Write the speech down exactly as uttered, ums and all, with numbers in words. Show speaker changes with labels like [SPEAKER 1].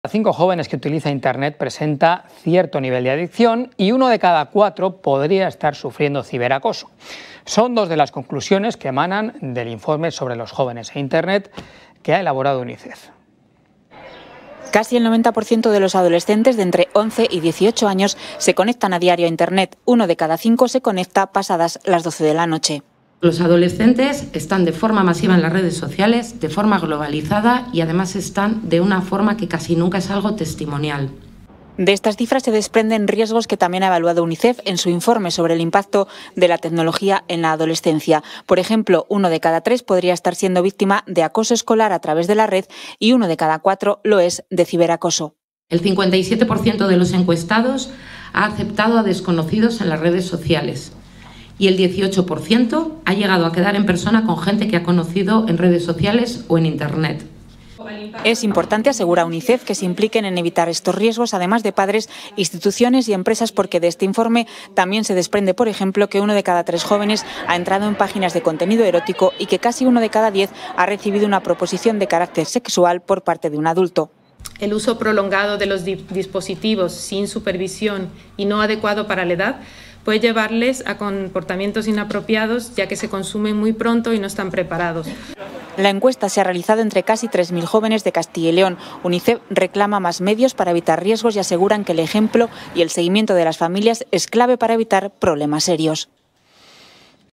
[SPEAKER 1] Cinco jóvenes que utilizan Internet presenta cierto nivel de adicción y uno de cada cuatro podría estar sufriendo ciberacoso. Son dos de las conclusiones que emanan del informe sobre los jóvenes e Internet que ha elaborado UNICEF.
[SPEAKER 2] Casi el noventa por ciento de los adolescentes de entre once y dieciocho años se conectan a diario a Internet. Uno de cada cinco se conecta pasadas las doce de la noche.
[SPEAKER 3] Los adolescentes están de forma masiva en las redes sociales, de forma globalizada y además están de una forma que casi nunca es algo testimonial.
[SPEAKER 2] De estas cifras se desprenden riesgos que también ha evaluado UNICEF en su informe sobre el impacto de la tecnología en la adolescencia. Por ejemplo, uno de cada tres podría estar siendo víctima de acoso escolar a través de la red y uno de cada cuatro lo es de ciberacoso.
[SPEAKER 3] El cincuenta y siete por ciento de los encuestados ha aceptado a desconocidos en las redes sociales. Y el dieciocho por ciento ha llegado a quedar en persona con gente que ha conocido en redes sociales o en Internet.
[SPEAKER 2] Es importante, asegura UNICEF, que se impliquen en evitar estos riesgos, además de padres, instituciones y empresas, porque de este informe también se desprende, por ejemplo, que uno de cada tres jóvenes ha entrado en páginas de contenido erótico y que casi uno de cada diez ha recibido una proposición de carácter sexual por parte de un adulto.
[SPEAKER 4] El uso prolongado de los dispositivos sin supervisión y no adecuado para la edad puede llevarles a comportamientos inapropiados, ya que se consumen muy pronto y no están preparados.
[SPEAKER 2] La encuesta se ha realizado entre casi tres mil jóvenes de Castilla y León. UNICEF reclama más medios para evitar riesgos y aseguran que el ejemplo y el seguimiento de las familias es clave para evitar problemas serios.